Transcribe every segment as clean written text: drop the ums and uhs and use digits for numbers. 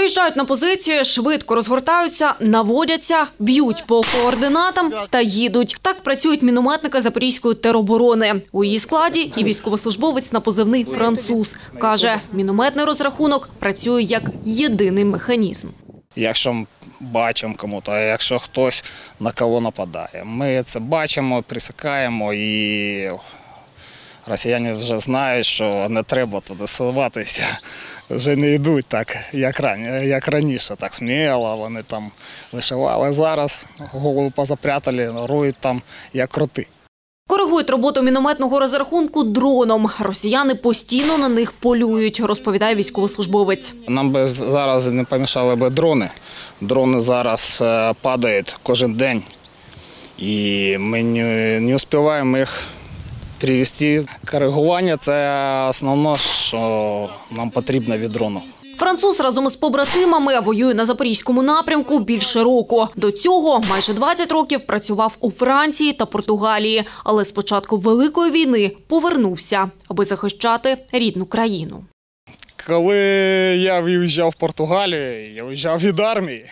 Приїжджають на позиції, швидко розгортаються, наводяться, б'ють по координатам та їдуть. Так працюють мінометники Запорізької тероборони. У її складі і військовослужбовець на позивний «Француз». Каже, мінометний розрахунок працює як єдиний механізм. Якщо бачимо кому-то, а якщо хтось на кого нападає, ми це бачимо, присікаємо і росіяни вже знають, що не треба туди сховатися. Вже не йдуть так, як раніше, так сміло, вони там вишивали. Зараз голову позапрятали, рують там як кроти. Коригують роботу мінометного розрахунку дроном. Росіяни постійно на них полюють, розповідає військовослужбовець. Нам би зараз не помішали би дрони. Дрони зараз падають кожен день, і ми не встигаємо їх привести. Коригування – це основне, що нам потрібно від дрону. Француз разом із побратимами воює на Запорізькому напрямку більше року. До цього майже 20 років працював у Франції та Португалії, але з початку Великої війни повернувся, аби захищати рідну країну. Коли я виїжджав в Португалію, я виїжджав від армії.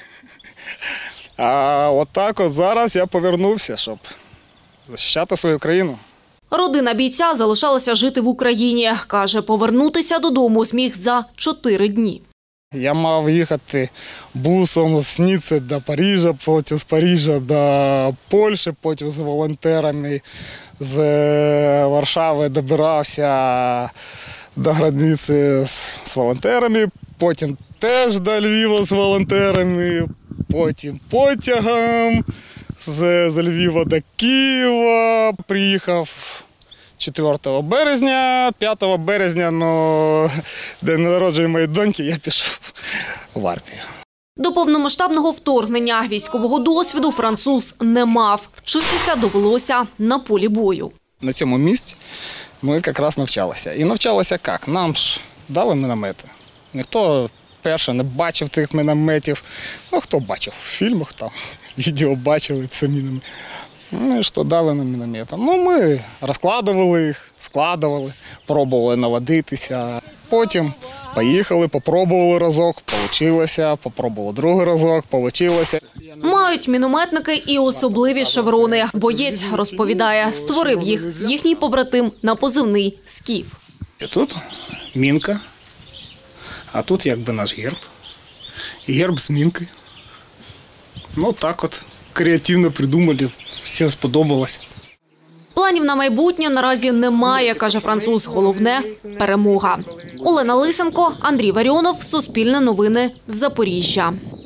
А отак от зараз я повернувся, щоб захищати свою країну. Родина бійця залишалася жити в Україні. Каже, повернутися додому зміг за 4 дні. Я мав їхати бусом з Ніцци до Парижа, потім з Парижа до Польщі, потім з волонтерами з Варшави добирався до границі з волонтерами, потім теж до Львова з волонтерами, потім потягом з Львова до Києва. Приїхав 4 березня, 5 березня, день народження моєї доньки, я пішов в армію. До повномасштабного вторгнення військового досвіду француз не мав. Вчитися довелося на полі бою. На цьому місці ми якраз навчалися. І навчалися як? Нам ж дали міномети. Ніхто перше не бачив тих мінометів. Хто бачив в фільмах, там, відео бачили, це міномети. І що дали нам міномети? Ми розкладували їх, складували, пробували наводитися. Потім поїхали, попробували разок, вийшло, попробували другий разок, вийшло. Мають мінометники і особливі шеврони. Боєць розповідає, створив їх їхній побратим на позивний «Скіф». Тут мінка, а тут якби наш герб. І герб з мінкою. Так от креативно придумали, всім сподобалось. Планів на майбутнє наразі немає, каже француз. Головне – перемога. Олена Лисенко, Андрій Варіонов, Суспільне новини, Запоріжжя.